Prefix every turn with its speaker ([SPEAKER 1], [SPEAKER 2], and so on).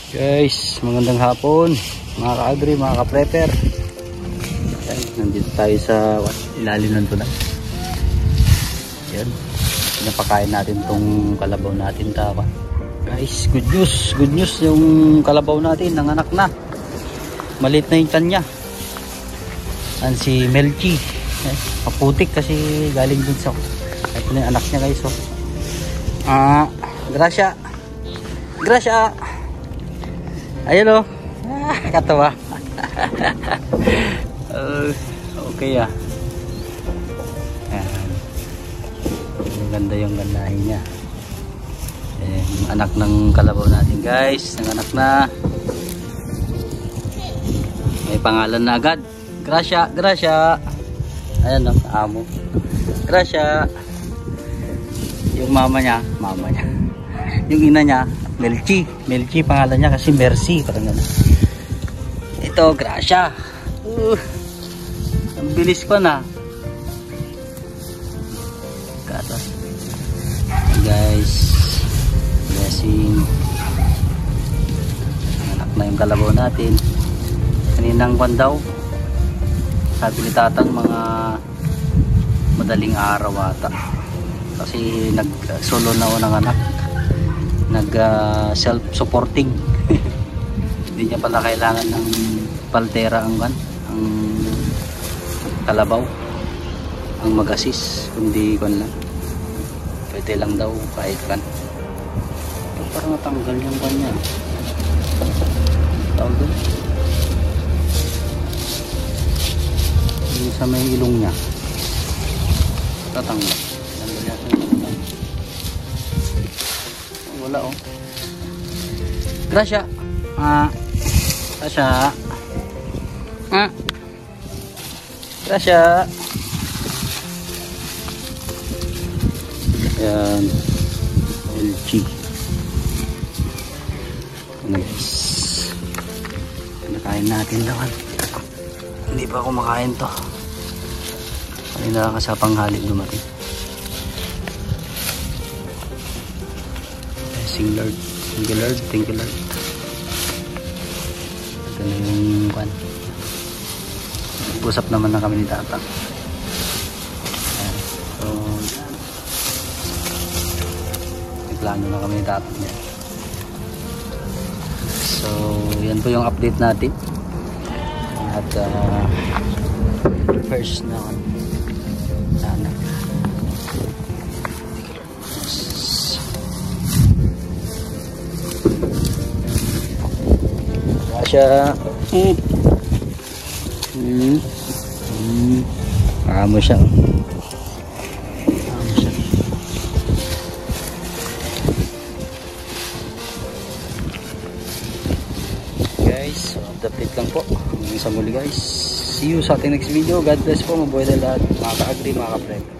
[SPEAKER 1] Guys, magandang hapon mga ka-agri, mga ka-prepper. Nandito tayo sa ilalim ng tulan. Yan, pinapakain natin tong kalabaw natin tawa. Guys, good news yung kalabaw natin, nanganak na. Maliit na yung tiyan niya. Yan si Melchi, kaputik kasi galing dun sa ito na yung anak niya guys. Gracia ayun o. Katawa. Okay Ayan. Ganda yung gandahin niya. Yung anak ng kalabaw natin guys, nanganak na. May pangalan na agad, Gracia. Ayan o, amo Gracia. Yung mama niya yung ina niya Melchi pangalan niya kasi Mercy, parang gano'n. Ito Gracia. Ang bilis pa na kata guys. Blessing, anak na yung kalabaw natin. Kaninang buwan daw sabi ni tatang mga madaling araw ata kasi nag solo na ng anak, nag self-supporting. Hindi niya pala kailangan ng paltera ang kalabaw, ang mag-assist, kundi kan lang, pwede lang daw kahit kan. Parang natanggal yung kanya tawag doon yung sa may ilong niya, tatanggal. Wala oh. Gracia. Gracia. Ayan. LG. Nice. Nakain natin daw. Hindi pa ako makain to. Kanina ka sa panghali dumating. Thank you Lord. Ito na yung pan. Usap naman na kami ni tatang. So may plano na kami ni tatang niya. So yan po yung update natin. At first na sana siya. Amo siya. Guys, update lang po. Hanggang sa muli guys. See you sa ating next video. God bless po. Mabuhay na lahat. Mga ka-agri, mga ka-friend.